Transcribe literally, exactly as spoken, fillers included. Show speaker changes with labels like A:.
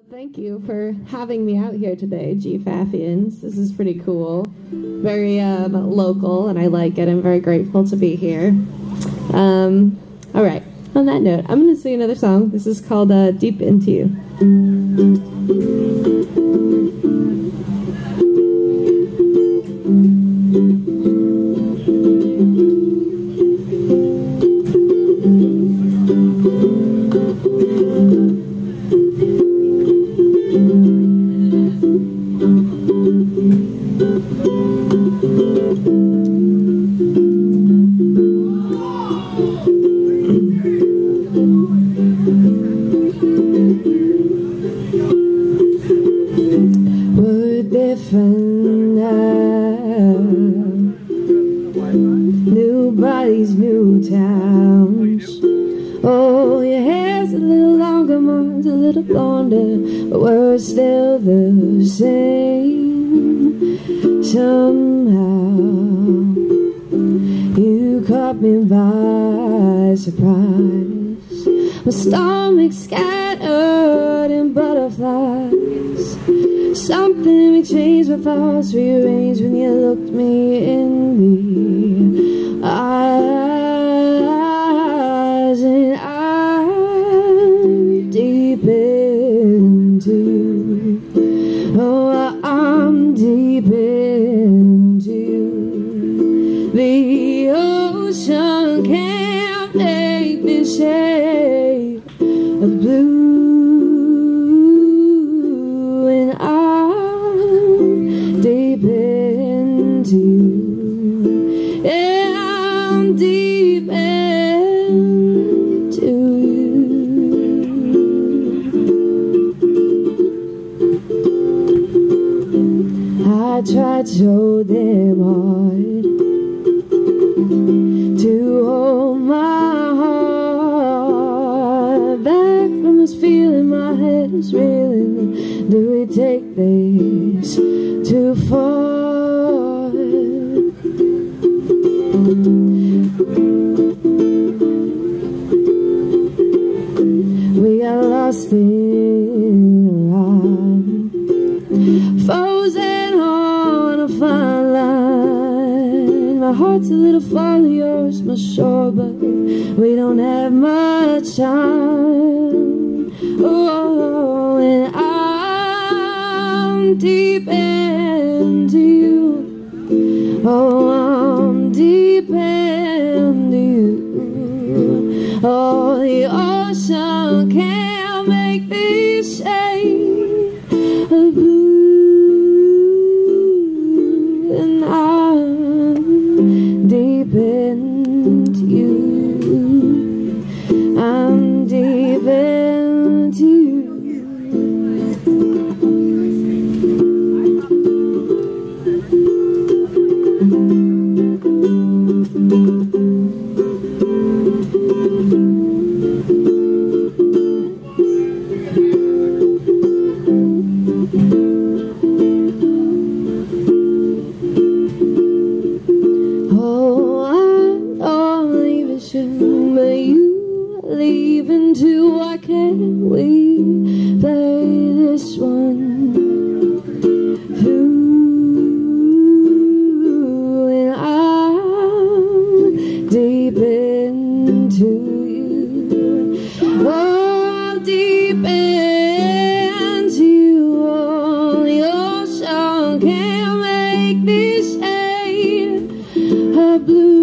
A: Thank you for having me out here today, G Fathians. This is pretty cool. Very um, local, and I like it. I'm very grateful to be here. Um, all right, on that note, I'm going to sing another song. This is called uh, Deep Into You. We're different now. New bodies, new towns. Oh, your hair's a little longer, mine's a little blonder, but we're still the same. Somehow you caught me by surprise. My stomach's scattered in butterflies. Something we changed, my thoughts rearranged when you looked me in the eyes. And I'm deep into, oh, I'm deep into the ocean. Can't make this shade of blue. I tried so damn hard to hold my heart back from this feeling. My head is reeling. Do we take this too far? We got lost in a rhyme, frozen on a fine line. My heart's a little far, yours my shore, but we don't have much time. Oh, and I'm deep into you. Oh, I'm deep into you. Oh, the ocean can't make this shade of blue. And I'm deep into you. I'm deep into you. But you leaving too. Why can't we play this one through? And I'm deep into you. Oh, deep into you. Oh, the ocean can't make this shade of blue.